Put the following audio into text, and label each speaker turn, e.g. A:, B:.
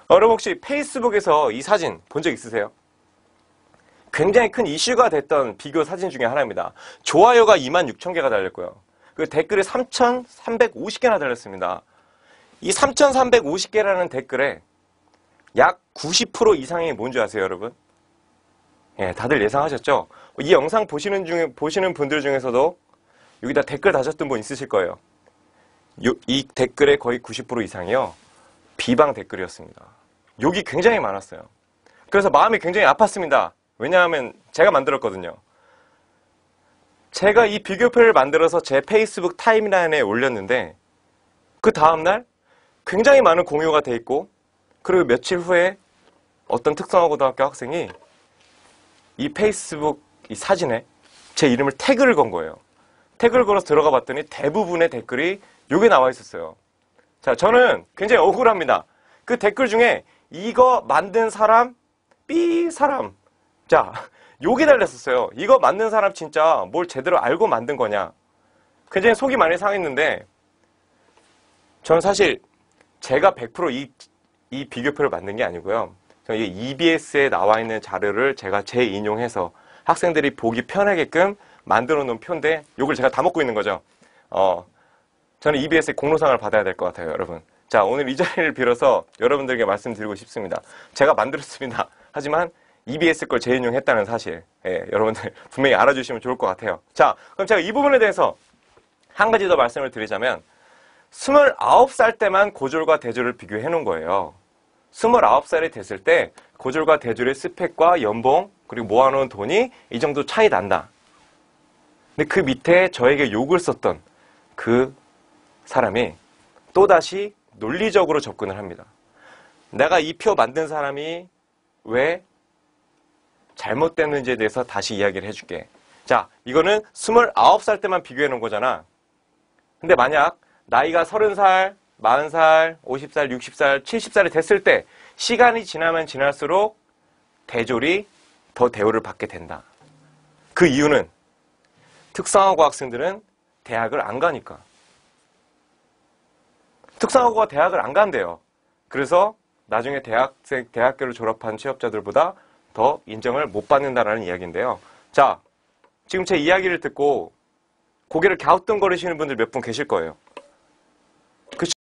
A: 여러분 혹시 페이스북에서 이 사진 본 적 있으세요? 굉장히 큰 이슈가 됐던 비교 사진 중에 하나입니다. 좋아요가 26,000개가 달렸고요. 그 댓글이 3,350개나 달렸습니다. 이 3,350개라는 댓글에 약 90% 이상이 뭔지 아세요, 여러분? 예, 다들 예상하셨죠? 이 영상 보시는 분들 중에서도 여기다 댓글 다셨던 분 있으실 거예요. 이 댓글의 거의 90% 이상이요. 비방 댓글이었습니다. 욕이 굉장히 많았어요. 그래서 마음이 굉장히 아팠습니다. 왜냐하면 제가 만들었거든요. 제가 이 비교표를 만들어서 제 페이스북 타임라인에 올렸는데 그 다음날 굉장히 많은 공유가 돼 있고 그리고 며칠 후에 어떤 특성화고등학교 학생이 이 페이스북 이 사진에 제 이름을 태그를 건 거예요. 태그를 걸어서 들어가 봤더니 대부분의 댓글이 요게 나와 있었어요. 자, 저는 굉장히 억울합니다. 그 댓글 중에 이거 만든 사람, 삐 사람. 자, 욕이 달렸었어요. 이거 만든 사람 진짜 뭘 제대로 알고 만든 거냐. 굉장히 속이 많이 상했는데 저는 사실 제가 100% 이 비교표를 만든 게 아니고요. 저는 이게 EBS에 나와 있는 자료를 제가 재인용해서 학생들이 보기 편하게끔 만들어 놓은 표인데 욕을 제가 다 먹고 있는 거죠. 저는 EBS의 공로상을 받아야 될 것 같아요, 여러분. 자, 오늘 이 자리를 빌어서 여러분들에게 말씀드리고 싶습니다. 제가 만들었습니다. 하지만 EBS 걸 재인용했다는 사실, 예, 여러분들 분명히 알아주시면 좋을 것 같아요. 자, 그럼 제가 이 부분에 대해서 한 가지 더 말씀을 드리자면 29살 때만 고졸과 대졸을 비교해 놓은 거예요. 29살이 됐을 때 고졸과 대졸의 스펙과 연봉 그리고 모아놓은 돈이 이 정도 차이 난다. 근데 그 밑에 저에게 욕을 썼던 그 사람이 또다시 논리적으로 접근을 합니다. 내가 이 표 만든 사람이 왜 잘못됐는지에 대해서 다시 이야기를 해줄게. 자, 이거는 29살 때만 비교해 놓은 거잖아. 근데 만약 나이가 30살, 40살, 50살, 60살, 70살이 됐을 때 시간이 지나면 지날수록 대졸이 더 대우를 받게 된다. 그 이유는 특성화고 학생들은 대학을 안 가니까. 특성화고가 대학을 안 간대요. 그래서 나중에 대학교를 졸업한 취업자들보다 더 인정을 못 받는다라는 이야기인데요. 자, 지금 제 이야기를 듣고 고개를 갸우뚱거리시는 분들 몇 분 계실 거예요.